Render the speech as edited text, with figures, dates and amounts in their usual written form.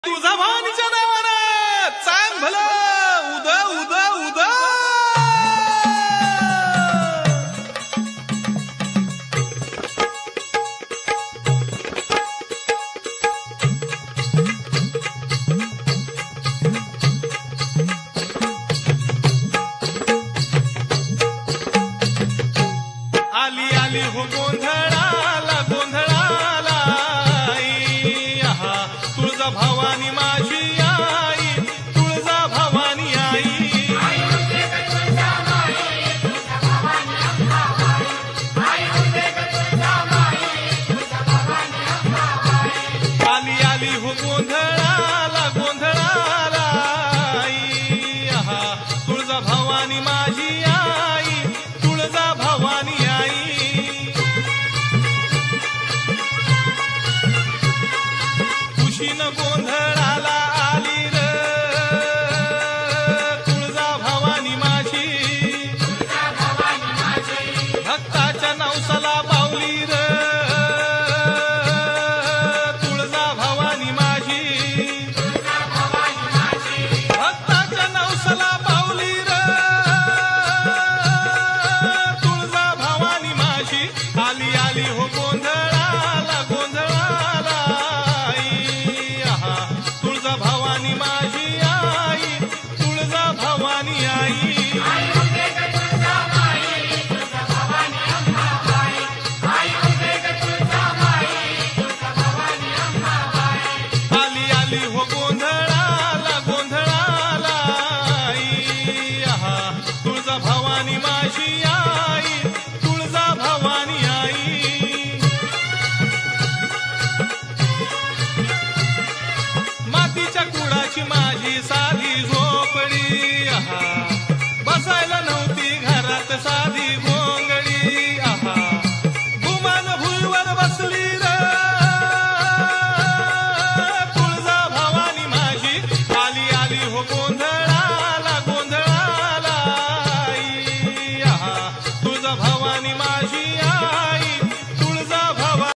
तुझा भावानीच्या नावानं चांग भलं उद उद उद आली आली हो गोंधळाला गोंधळाला तुळजा भवानी माझी आई तुळजा भवानी आई आली आली हो गोंधळाला गोंधळाला तुळजा भवानी माझी आई तुळजा भवानी आई खुशीनं गोंधळाला आली र तुळजा भवानी माझी भक्ताच्या नवसाला बावली र तुळजा भवानी माझी भक्ताच्या नवसाला बावली र तुळजा भवानी माझी आली आली हो गोंधळाला गोंधळाला तुळजा भवानी माझी आई तुळजा भवानी आई आली आली हो गोंधळाला गोंधळाला तुळजा भवानी माझी आई तुळजा भवानी आई मातीच्या कुडाची माझी साधी झोपडी